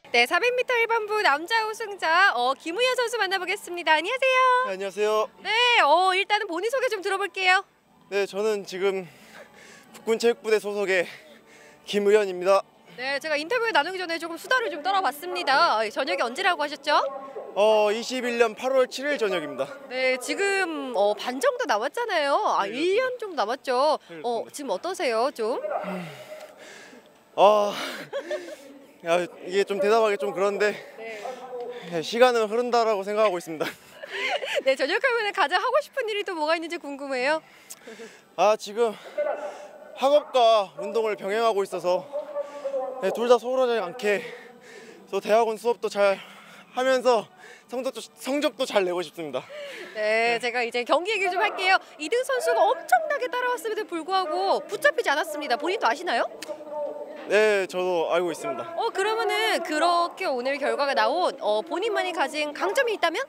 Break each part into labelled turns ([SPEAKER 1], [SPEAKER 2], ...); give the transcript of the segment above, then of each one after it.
[SPEAKER 1] 네, 400m 일반부 남자 우승자 김우현 선수 만나보겠습니다. 안녕하세요.
[SPEAKER 2] 네, 안녕하세요.
[SPEAKER 1] 네, 일단은 본인 소개 좀 들어볼게요.
[SPEAKER 2] 네, 저는 지금 국군체육부대 소속의 김우현입니다.
[SPEAKER 1] 네, 제가 인터뷰 나누기 전에 조금 수다를 좀 떨어봤습니다. 저녁이 언제라고 하셨죠?
[SPEAKER 2] 21년 8월 7일 저녁입니다.
[SPEAKER 1] 네, 지금 반 정도 남았잖아요.
[SPEAKER 2] 네,
[SPEAKER 1] 1년 좀 남았죠.
[SPEAKER 2] 네,
[SPEAKER 1] 지금 어떠세요, 좀?
[SPEAKER 2] 이게 좀 대답하기 좀 그런데
[SPEAKER 1] 네.
[SPEAKER 2] 시간은 흐른다라고 생각하고 있습니다.
[SPEAKER 1] 네, 전역하면 가장 하고 싶은 일이 또 뭐가 있는지 궁금해요.
[SPEAKER 2] 지금 학업과 운동을 병행하고 있어서 둘 다 소홀하지 않게 또 대학원 수업도 잘 하면서 성적도 잘 내고 싶습니다.
[SPEAKER 1] 네, 제가 이제 경기 얘기 좀 할게요. 이등 선수가 엄청나게 따라왔음에도 불구하고 붙잡히지 않았습니다. 본인도 아시나요?
[SPEAKER 2] 네, 저도 알고 있습니다.
[SPEAKER 1] 그러면은 그렇게 오늘 결과가 나온 본인만이 가진 강점이 있다면?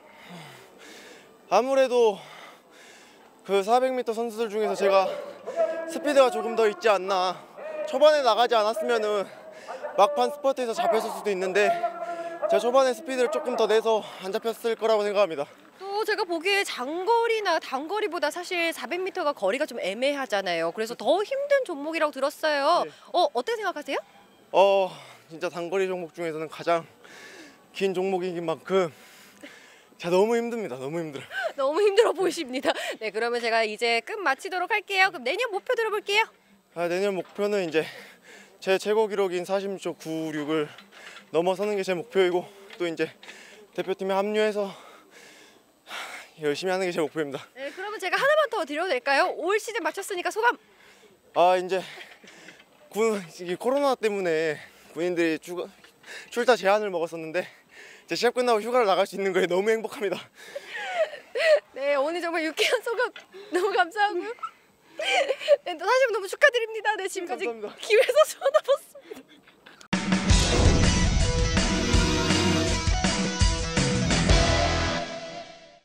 [SPEAKER 2] 아무래도 그 400m 선수들 중에서 제가 스피드가 조금 더 있지 않나. 초반에 나가지 않았으면은 막판 스퍼트에서 잡혔을 수도 있는데 제가 초반에 스피드를 조금 더 내서 안 잡혔을 거라고 생각합니다.
[SPEAKER 1] 또 제가 보기에 장거리나 단거리보다 사실 400m가 거리가 좀 애매하잖아요. 그래서 더 힘든 종목이라고 들었어요.
[SPEAKER 2] 네.
[SPEAKER 1] 어떻게 생각하세요?
[SPEAKER 2] 진짜 단거리 종목 중에서는 가장 긴 종목인 만큼 제가 너무 힘듭니다. 너무 힘들어요.
[SPEAKER 1] 너무 힘들어 보이십니다. 네, 그러면 제가 이제 끝 마치도록 할게요. 그럼 내년 목표 들어볼게요.
[SPEAKER 2] 내년 목표는 이제 제 최고 기록인 46초 96을 넘어서는 게 제 목표이고 또 이제 대표팀에 합류해서 열심히 하는 게 제 목표입니다.
[SPEAKER 1] 네, 그러면 제가 하나만 더 드려도 될까요? 올 시즌 마쳤으니까 소감.
[SPEAKER 2] 이제 이게 코로나 때문에 군인들이 출사 제한을 먹었었는데 이제 시합 끝나고 휴가를 나갈 수 있는 거에 너무 행복합니다.
[SPEAKER 1] 네, 오늘 정말 유쾌한 소감 너무 감사하고요. 네, 또 다시 한번 너무 축하드립니다. 네, 지금까지
[SPEAKER 2] 감사합니다.
[SPEAKER 1] 기회에서 전화 받습니다.